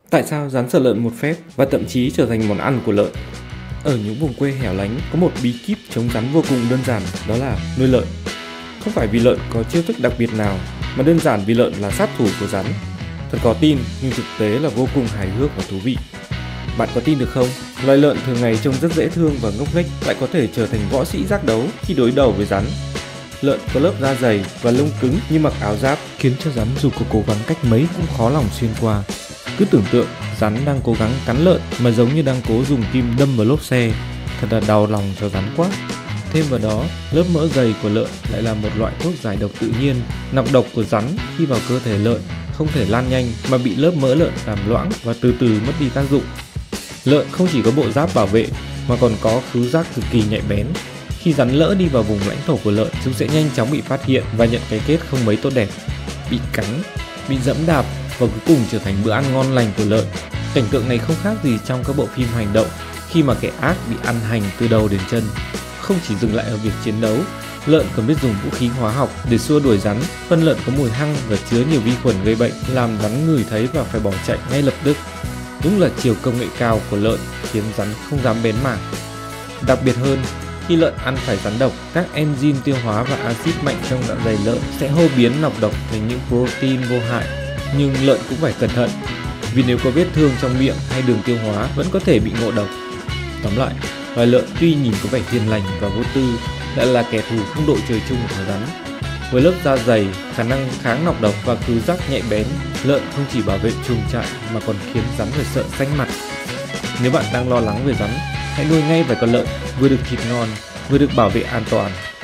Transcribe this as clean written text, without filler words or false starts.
Tại sao rắn sợ lợn một phép và thậm chí trở thành món ăn của lợn? Ở những vùng quê hẻo lánh có một bí kíp chống rắn vô cùng đơn giản, đó là nuôi lợn. Không phải vì lợn có chiêu thức đặc biệt nào, mà đơn giản vì lợn là sát thủ của rắn. Thật khó tin nhưng thực tế là vô cùng hài hước và thú vị. Bạn có tin được không? Loài lợn thường ngày trông rất dễ thương và ngốc nghếch lại có thể trở thành võ sĩ giác đấu khi đối đầu với rắn. Lợn có lớp da dày và lông cứng như mặc áo giáp, khiến cho rắn dù có cố gắng cách mấy cũng khó lòng xuyên qua. Cứ tưởng tượng rắn đang cố gắng cắn lợn mà giống như đang cố dùng kim đâm vào lốp xe, thật là đau lòng cho rắn quá. Thêm vào đó, lớp mỡ dày của lợn lại là một loại thuốc giải độc tự nhiên. Nọc độc của rắn khi vào cơ thể lợn không thể lan nhanh mà bị lớp mỡ lợn làm loãng và từ từ mất đi tác dụng. Lợn không chỉ có bộ giáp bảo vệ mà còn có khứu giác cực kỳ nhạy bén. Khi rắn lỡ đi vào vùng lãnh thổ của lợn, chúng sẽ nhanh chóng bị phát hiện và nhận cái kết không mấy tốt đẹp, bị cắn, bị dẫm đạp và cuối cùng trở thành bữa ăn ngon lành của lợn. Cảnh tượng này không khác gì trong các bộ phim hành động khi mà kẻ ác bị ăn hành từ đầu đến chân. Không chỉ dừng lại ở việc chiến đấu, lợn còn biết dùng vũ khí hóa học để xua đuổi rắn. Phân lợn có mùi hăng và chứa nhiều vi khuẩn gây bệnh, làm rắn ngửi thấy và phải bỏ chạy ngay lập tức. Đúng là chiều công nghệ cao của lợn khiến rắn không dám bén mảng. Đặc biệt hơn, khi lợn ăn phải rắn độc, các enzyme tiêu hóa và axit mạnh trong dạ dày lợn sẽ hô biến nọc độc thành những protein vô hại. Nhưng lợn cũng phải cẩn thận, vì nếu có vết thương trong miệng hay đường tiêu hóa vẫn có thể bị ngộ độc. Tóm lại, loài lợn tuy nhìn có vẻ hiền lành và vô tư, lại là kẻ thù không đội trời chung của rắn. Với lớp da dày, khả năng kháng nọc độc và khứu giác nhạy bén, lợn không chỉ bảo vệ chuồng trại mà còn khiến rắn phải sợ xanh mặt. Nếu bạn đang lo lắng về rắn, hãy nuôi ngay vài con lợn, vừa được thịt ngon, vừa được bảo vệ an toàn.